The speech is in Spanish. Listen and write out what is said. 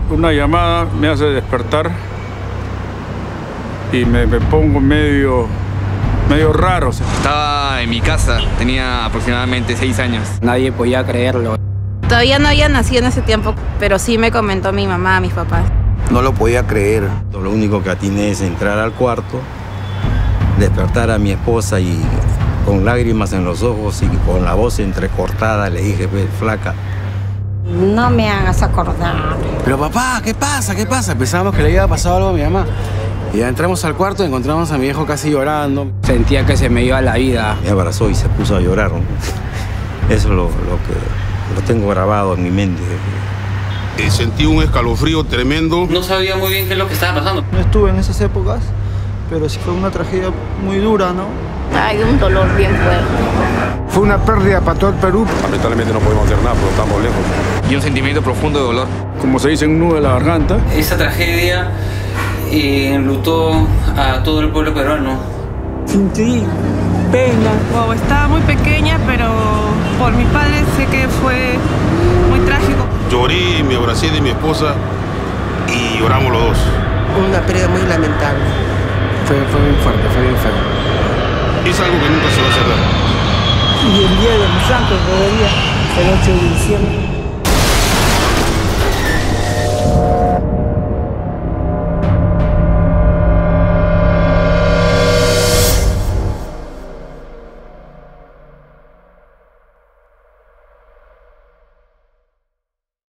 Una llamada me hace despertar y me pongo medio raro. Estaba en mi casa, tenía aproximadamente 6 años. Nadie podía creerlo. Todavía no había nacido en ese tiempo, pero sí me comentó mi mamá, mis papás. No lo podía creer. Lo único que atiné es entrar al cuarto, despertar a mi esposa y con lágrimas en los ojos y con la voz entrecortada le dije, flaca. No me hagas acordar. Pero papá, ¿qué pasa? ¿Qué pasa? Pensábamos que le había pasado algo a mi mamá. Y ya entramos al cuarto y encontramos a mi viejo casi llorando. Sentía que se me iba la vida. Me abrazó y se puso a llorar, ¿no? Eso es lo que lo tengo grabado en mi mente. Sentí un escalofrío tremendo. No sabía muy bien qué es lo que estaba pasando. No estuve en esas épocas, pero sí fue una tragedia muy dura, ¿no? Hay un dolor bien fuerte. Fue una pérdida para todo el Perú. Lamentablemente no podemos hacer nada porque estamos lejos. Y un sentimiento profundo de dolor. Como se dice, un nudo en la garganta. Esa tragedia enlutó a todo el pueblo peruano. Sentí pena. Wow, estaba muy pequeña, pero por mis padres sé que fue muy trágico. Lloré, me abracé de mi esposa y lloramos los dos. Una pérdida muy lamentable. Fue bien fuerte, fue bien feo. Es algo que nunca se va a cerrar. Y el día de los santos todavía, el 8 de diciembre.